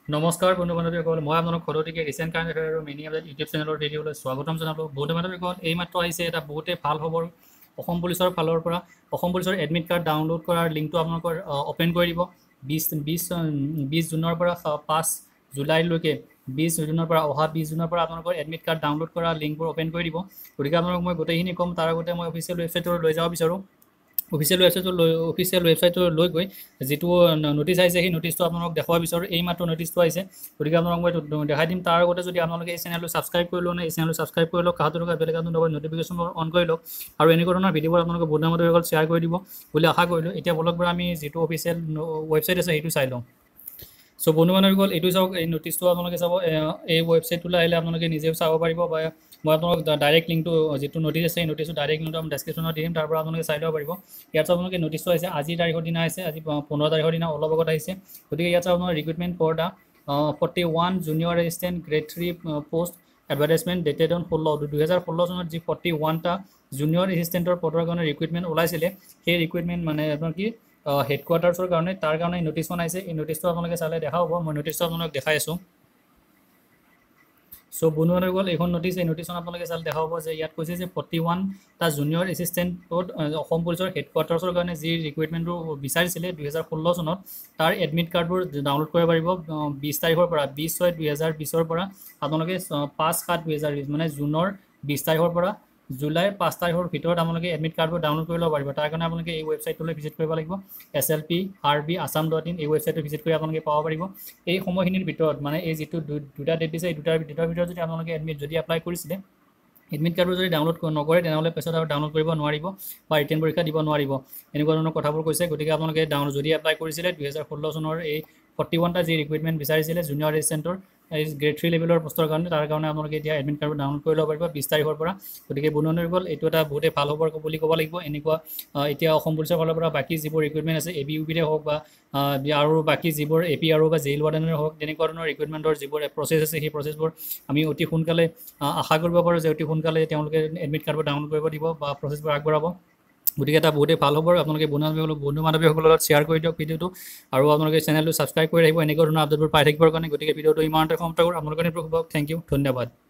নমস্কাৰ বন্ধু বান্ধৱীসকল, মই আপোনালোক সদতিকে ৰিচেণ্ট কাৰেণ্ট এফেয়াৰ আৰু মিনি আপডেট ইউটিউব চেনেলৰ ভিডিঅ'লৈ স্বাগতম জনালোঁ। বন্ধু বান্ধৱীসকল, এইমাত্ৰ আহিছে এটা বহুতেই ভাল খবৰ অসম পুলিচৰ ফালৰ পৰা। অসম পুলিচৰ এডমিট কাৰ্ড ডাউনলোড কৰাৰ লিংকটো আপোনালোকৰ অ'পেন কৰি দিব। 20 জুনৰ পৰা 5 জুলাইলৈকে 20 জুনৰ পৰা অহা 20 জুনৰ পৰা আপোনালোকৰ এডমিট কাৰ্ড ডাউনলোড কৰা লিংকবোৰ অ'পেন কৰি দিব। গতিকে আপোনালোক মই গোটেইখিনি ক'ম, তাৰ আগতে মই অফিচিয়েল ৱেবছাইটলৈ লৈ যাব বিচাৰোঁ। অফিচিয়েল ৱেবছাইটটো লৈ গৈ যিটো নটিচ আহিছে সেই নটিচটো আপোনালোক দেখুৱাব বিচাৰোঁ। এইমাত্ৰ নটিচটো আহিছে, গতিকে আপোনালোক মই দেখাই দিম। তাৰ আগতে যদি আপোনালোকে এই চেনেলটো ছাবস্ক্ৰাইব কৰি লওক, এই চেনেলটো ছাবস্ক্ৰাইব কৰি লওক, কাষত থকা বেল আইকনটোৰ লগত নটিফিকেশ্যন অন কৰি লওক, আৰু এনেকুৱা ধৰণৰ ভিডিঅ'বোৰ আপোনালোকে বন্ধু বান্ধৱীসকল শ্বেয়াৰ কৰি দিব বুলি আশা কৰিলোঁ। এতিয়া বলক বাৰু আমি যিটো অফিচিয়েল ৱেবছাইট আছে সেইটো চাই লওঁ। চ' বন্ধু বান্ধৱীসকল, এইটো চাওক, এই নটিচটো আপোনালোকে চাব। এই ৱেবছাইটটোলৈ আহিলে আপোনালোকে নিজেও চাব পাৰিব, বা মই আপোনালোক ডাইৰেক্ট লিংকটো যিটো নটিচ আছে সেই নটিচটো ডাইৰেক্ট লিংকটো আমি ডেছক্ৰিপশ্যনত দিম, তাৰ পৰা আপোনালোকে চাই ল'ব পাৰিব। ইয়াত আপোনালোকে নটিচটো আহিছে আজিৰ তাৰিখৰ দিনা আহিছে, আজি 15 তাৰিখৰ দিনা অলপ আগত আহিছে। গতিকে ইয়াত আপোনাৰ recruitment for the 41 junior assistant grade 3 post advertisement dated on 2016 চনত যি 41টা জুনিয়ৰ এছিষ্টেণ্টৰ পদৰ কাৰণে ৰিক্ৰুইটমেণ্ট ওলাইছিলে, সেই ৰিক্ৰুইটমেণ্ট মানে আপোনাৰ কি হেডকোৱাৰ্টাৰ্ছৰ কাৰণে, তাৰ কাৰণে নটিচখন আহিছে। এই নটিচটো আপোনালোকে চালে দেখা হ'ব, মই নটিচটো আপোনালোক দেখাই আছোঁ। চ' বন্ধু বান্ধৱীসকল, এইখন এই নটিচখন আপোনালোকে চালে দেখা হ'ব যে ইয়াত কৈছে যে 41টা জুনিয়ৰ এছিষ্টেণ্টত অসম পুলিচৰ হেডকোৱাৰ্টাৰ্ছৰ কাৰণে যি ৰিক্ৰুইটমেণ্টটো বিচাৰিছিলে 2016 চনত, তাৰ এডমিট কাৰ্ডবোৰ ডাউনলোড কৰিব পাৰিব 20 তাৰিখৰ পৰা, 20/6/2020 পৰা আপোনালোকে 5/7/2020 মানে জুনৰ 20 তাৰিখৰ পৰা জুলাইৰ 5 তাৰিখৰ ভিতৰত আপোনালোকে এডমিট কাৰ্ডবোৰ ডাউনলোড কৰি ল'ব পাৰিব। তাৰ কাৰণে আপোনালোকে এই ৱেবছাইটটোলৈ ভিজিট কৰিব লাগিব, slprbassam.in। এই ৱেবছাইটটো ভিজিট কৰি আপোনালোকে পাব পাৰিব। এই সময়খিনিৰ ভিতৰত মানে এই যিটো দুটা ডেট দিছে, এই দুটাৰ ভিতৰত যদি আপোনালোকে যদি এপ্লাই কৰিছিলে এডমিট কাৰ্ডবোৰ যদি ডাউনলোড নকৰে, তেনেহ'লে পিছত আৰু ডাউনলোড কৰিব নোৱাৰিব বা ৰিটেন পৰীক্ষা দিব নোৱাৰিব, এনেকুৱা ধৰণৰ কথাবোৰ কৈছে। গতিকে আপোনালোকে যদি এপ্লাই কৰিছিলে 2016 চনৰ এই 41টা যি ৰিক্ৰুইটমেণ্ট বিচাৰিছিলে জুনিয়ৰ এছিষ্টেণ্টৰ এই গ্ৰেড 3 লেভেলৰ পষ্টৰ কাৰণে, তাৰ কাৰণে আপোনালোকে এতিয়া এডমিট কাৰ্ডবোৰ ডাউনলোড কৰি ল'ব পাৰিব 20 তাৰিখৰ পৰা। গতিকে বন্ধু বান্ধৱীসকল, এইটো এটা বহুতেই ভাল খবৰ বুলি ক'ব লাগিব। এনেকুৱা এতিয়া অসম পুলিচৰ ফালৰ পৰা বাকী যিবোৰ ৰিক্ৰুইটমেণ্ট আছে, ABUPৰে হওক বা আৰু বাকী যিবোৰ APRO বা জেইল ৱাৰ্ডেনৰে হওক, তেনেকুৱা ধৰণৰ ৰিক্ৰুইটমেণ্টৰ যিবোৰ প্ৰচেছ আছে, সেই প্ৰচেছবোৰ আমি অতি সোনকালে আশা কৰিব পাৰোঁ যে অতি সোনকালে তেওঁলোকে এডমিট কাৰ্ডবোৰ ডাউনলোড কৰিব দিব বা প্ৰচেছবোৰ আগবঢ়াব। গতিকে এটা বহুতেই ভাল খবৰ। আপোনালোকে বন্ধু বান্ধৱীসকলৰ লগত শ্বেয়াৰ কৰি দিয়ক ভিডিঅ'টো, আৰু আপোনালোকে চেনেলটো ছাবস্ক্ৰাইব কৰি ৰাখিব এনেকুৱা ধৰণৰ আপডেটবোৰ পাই থাকিবৰ কাৰণে। গতিকে ভিডিঅ'টো ইমানতে সমাপ্ত কৰোঁ। আপোনালোকৰ শুভ, থেংক ইউ, ধন্যবাদ।